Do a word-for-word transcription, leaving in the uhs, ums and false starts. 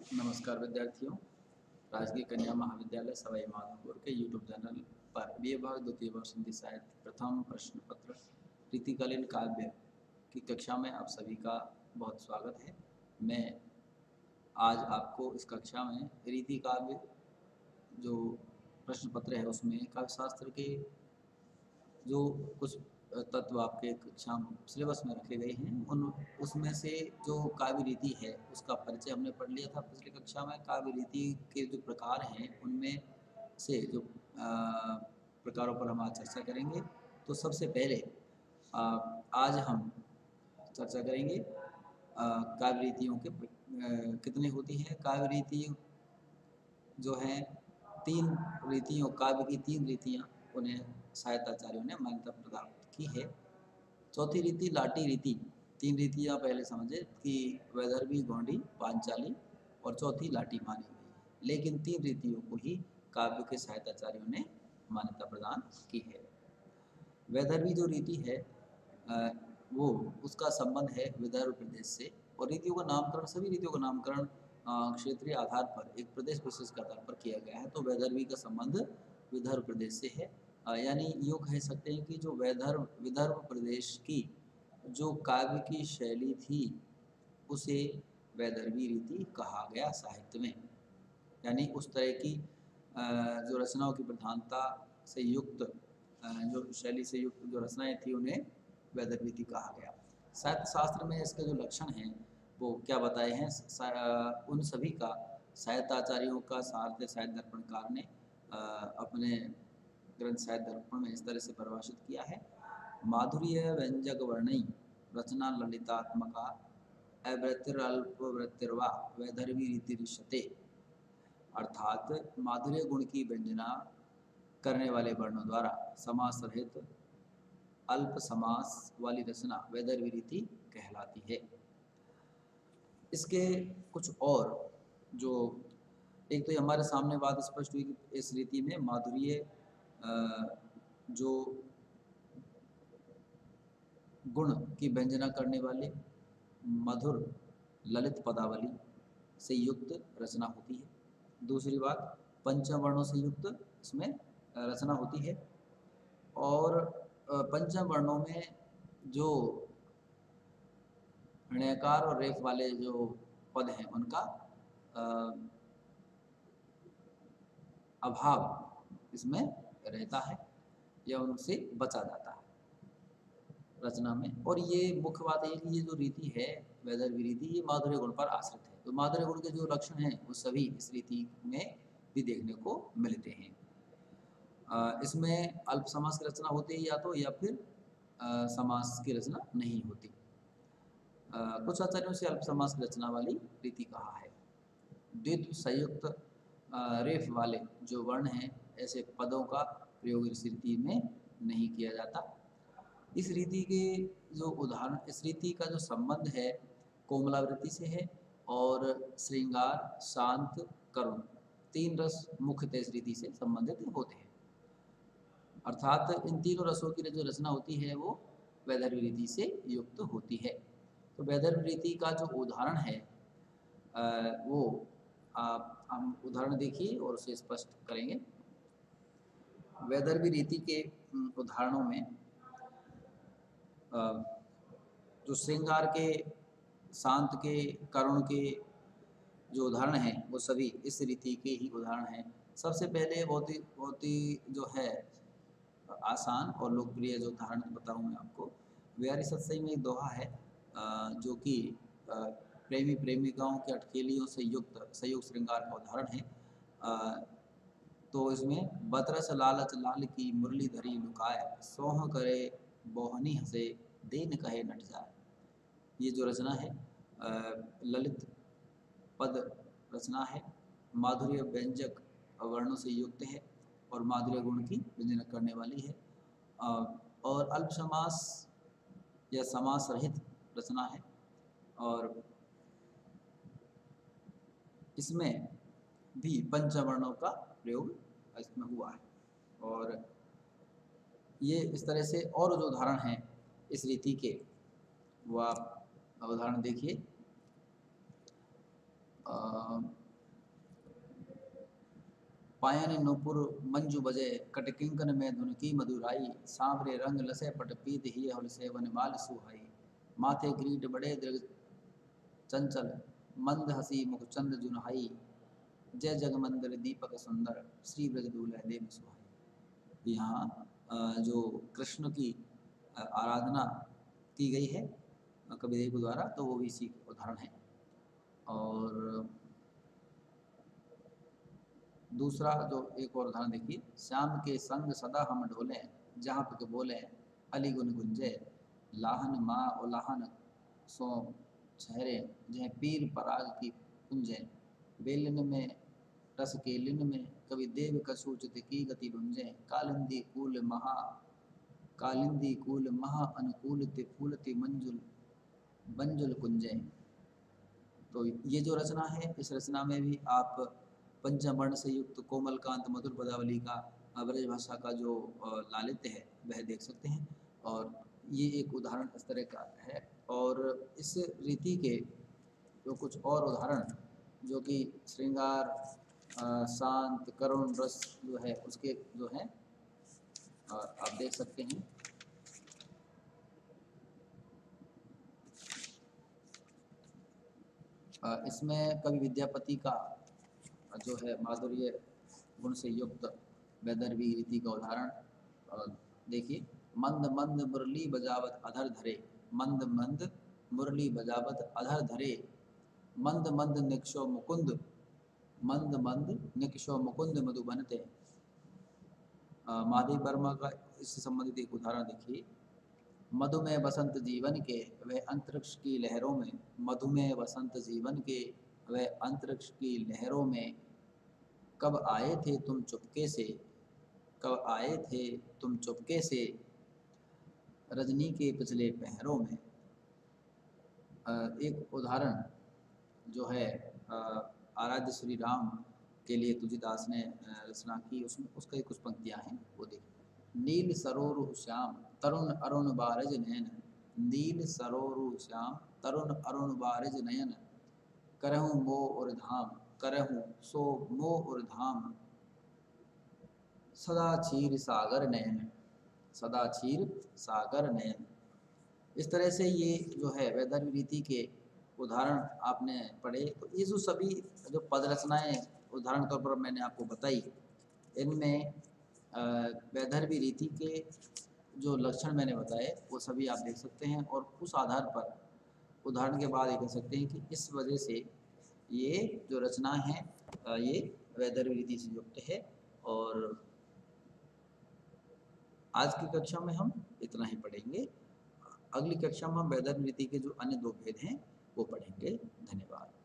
नमस्कार विद्यार्थियों। राजकीय कन्या महाविद्यालय सवाई माधोपुर के यूट्यूब चैनल पर बी ए भाग द्वितीय वर्ष हिंदी साहित्य प्रथम प्रश्न पत्र रीतिकालीन काव्य की कक्षा में आप सभी का बहुत स्वागत है। मैं आज आपको इस कक्षा में रीति काव्य जो प्रश्न पत्र है उसमें काव्य शास्त्र के जो कुछ तत्व आपके कक्षा सिलेबस में रखे गए हैं उन उसमें से जो काव्य रीति है उसका परिचय हमने पढ़ लिया था पिछली कक्षा में। काव्य रीति के जो प्रकार हैं उनमें से जो प्रकारों पर हम आज चर्चा करेंगे। तो सबसे पहले आ, आज हम चर्चा करेंगे काव्य रीतियों के कितनी होती हैं। काव्य रीति जो हैं तीन रीतियों काव्य की तीन रीतियाँ उन्हें साहित्याचार्यों ने मान्यता प्रदान की है। चौथी रीति लाटी रीति। तीन रीतियाँ पहले समझे कि वैदर्भी, गोंडी, पांचाली और चौथी लाटी मानी गई है, लेकिन तीन रीतियों को ही काव्य के साहित्याचार्यों ने मान्यता प्रदान की है। वैदर्भी जो रीति है वो उसका संबंध है विदर्भ प्रदेश से, और रीतियों का नामकरण सभी रीतियों का नामकरण क्षेत्रीय आधार पर एक प्रदेश विशेष के आधार पर किया गया है। तो वैदर्भी का संबंध विदर्भ प्रदेश से है, यानी यूँ कह सकते हैं कि जो वैदर्भ विदर्भ प्रदेश की जो काव्य की शैली थी उसे वैदर्भी रीति कहा गया साहित्य में। यानी उस तरह की जो रचनाओं की प्रधानता से युक्त जो शैली से युक्त जो रचनाएं थी उन्हें वैदर्भी रीति कहा गया। साहित्य शास्त्र में इसके जो लक्षण हैं वो क्या बताए हैं, उन सभी का साहित्याचार्यों का सारथ्य साहित्य दर्पणकार ने अपने ग्रंथ साहित्य दर्पण में इस तरह से परिभाषित किया है। माधुर्य व्यंजक वर्णई रचना ललितात्मका अवृत्तिरल्पवृत्तिर्वा वैदर्भी रीति रिष्यते। अर्थात माधुर्य गुण की व्यंजना करने वाले वर्णों द्वारा समास रहित अल्प समास वाली रचना वैदर्भी रीति कहलाती है। इसके कुछ और जो एक तो हमारे सामने बात स्पष्ट हुई कि इस रीति में माधुर्य जो गुण की व्यंजना करने वाले मधुर ललित पदावली से युक्त रचना होती है। दूसरी बात पंचम वर्णों से युक्त इसमें रचना होती है, और पंचम वर्णों में जो णयकार और रेफ वाले जो पद हैं उनका अभाव इसमें रहता है या उनसे बचा जाता है रचना में। और ये मुख्य बात है कि ये जो रीति है वैदर्भी रीति ये माधुर्य गुण पर आश्रित है। तो माधुर्य गुण के जो लक्षण हैं वो सभी इस रीति में भी देखने को मिलते हैं। इसमें अल्प समास की रचना होती है या तो या फिर आ, समास की रचना नहीं होती। आ, कुछ आचार्यों से अल्प समास की रचना वाली रीति कहा है। द्वित्व संयुक्त रेफ वाले जो वर्ण हैं ऐसे पदों का प्रयोग इस रीति में नहीं किया जाता। इस रीति के जो उदाहरण इस रीति का जो संबंध है कोमलावृत्ति से है, और श्रृंगार, शांत, करुण तीन रस मुख्यतः इस रीति से संबंधित होते हैं। अर्थात इन तीनों रसों की जो रचना होती है वो वैदर्भी रीति से युक्त होती है। तो वैदर्भी रीति का जो उदाहरण है वो आप हम उदाहरण देखिए और उसे स्पष्ट करेंगे। वैदर्भी रीति के उदाहरणों में जो श्रृंगार के, शांत के, करुण के जो उदाहरण हैं वो सभी इस रीति के ही उदाहरण हैं। सबसे पहले बहुत ही बहुत ही जो है आसान और लोकप्रिय जो उदाहरण बताऊँ मैं आपको, बिहारी सत्सई में एक दोहा है जो कि प्रेमी प्रेमिकाओं के अटखेलियों से युक्त संयुक्त श्रृंगार का उदाहरण है। तो इसमें बतरस लालच लाल की मुरली धरी लुकाए सोह करे बोहनी हंसे देन कहे नट जाए। ये जो रचना है ललित पद रचना है, माधुर्य व्यंजक वर्णों से युक्त है और माधुर्य गुण की व्यंजना करने वाली है, और अल्प समास या समास रहित रचना है, और इसमें भी पंचवर्णों का प्रयोग इसमें हुआ है। और ये इस तरह से और जो उदाहरण हैं इस रीति के वो आप उदाहरण देखिए। पायन नूपुर मंजू बजे कटकिंकन में धुन की मधुराई सांवरे रंग लसे पट पीत ही हल से वन माल सुहाई माथे ग्रीट बड़े दृग चंचल मंद हसी मुख चंद जुनहाई जय जग मंदिर दीपक सुंदर श्री ब्रज दूल्हे देव सुहाई। यहाँ अ, जो कृष्ण की अ, आराधना की गई है अ, कबीरदेव द्वारा, तो वो भी इसी का उदाहरण है। और दूसरा जो एक और उदाहरण देखिए, श्याम के संग सदा हम ढोले जहाँ पे बोले अली गुन गुंजे लाहन माँ और लाहन सो छहरे जह पीर पराग की कुंजे बेलिन में रस के लिन में कवि देव कसूचित की गति गुंजे कालिंदी कूल महा कालिंदी कूल महा अनुकूल ते फूलति मंजुल बंजुल कुंजे। तो ये जो रचना है, इस रचना में भी आप पंचमर्ण से युक्त कोमलकांत मधुर पदावली का ब्रज भाषा का जो लालित्य है वह देख सकते हैं। और ये एक उदाहरण इस तरह का है। और इस रीति के जो कुछ और उदाहरण जो कि श्रृंगार, शांत, करुण रस जो है उसके जो है आप देख सकते हैं। इसमें कवि विद्यापति का जो है माधुर्य गुण से युक्त वैदर्भी रीति का उदाहरण देखिए। मंद मंद मुरली बजावत अधर धरे मंद मंद मुरली बजावत अधर धरे मंद मंद निक्षो मुकुंद मंद मंद निक्षो मुकुंद मधुबनते। माधवी वर्मा का इससे संबंधित एक उदाहरण देखिए। मधुमेह बसंत जीवन के वह अंतरिक्ष की लहरों में मधुमेह बसंत जीवन के वह अंतरिक्ष की लहरों में कब आए थे तुम चुपके से कब आए थे तुम चुपके से रजनी के पिछले पहरों में। एक उदाहरण जो है आराध्य श्री राम के लिए तुलसीदास ने रचना की, उसमें उसकी कुछ पंक्तियां हैं वो देखिए। नील सरोरु श्याम तरुण अरुण बारज नयन नील सरोरु श्याम तरुण अरुण बारज नयन करहूँ मोह और धाम करहूँ सो मोह और धाम सदा क्षीर सागर नयन सदा क्षीर सागर नयन। इस तरह से ये जो है वैदर्भी रीति के उदाहरण आपने पढ़े। तो ये जो सभी जो पद रचनाएं उदाहरण तौर पर मैंने आपको बताई, इनमें वैदर्भी रीति के जो लक्षण मैंने बताए वो सभी आप देख सकते हैं। और उस आधार पर उदाहरण के बाद ये कह सकते हैं कि इस वजह से ये जो रचना है ये वैदर्भी रीति से युक्त है। और आज की कक्षा में हम इतना ही पढ़ेंगे। अगली कक्षा में हम वैदर्भी रीति के जो अन्य दो भेद हैं वो पढ़ेंगे। धन्यवाद।